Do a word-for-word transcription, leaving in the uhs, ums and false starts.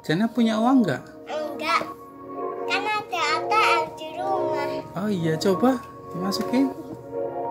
Jana punya uang nggak? Enggak. Kan ada A T M di rumah. Oh iya, coba dimasukin.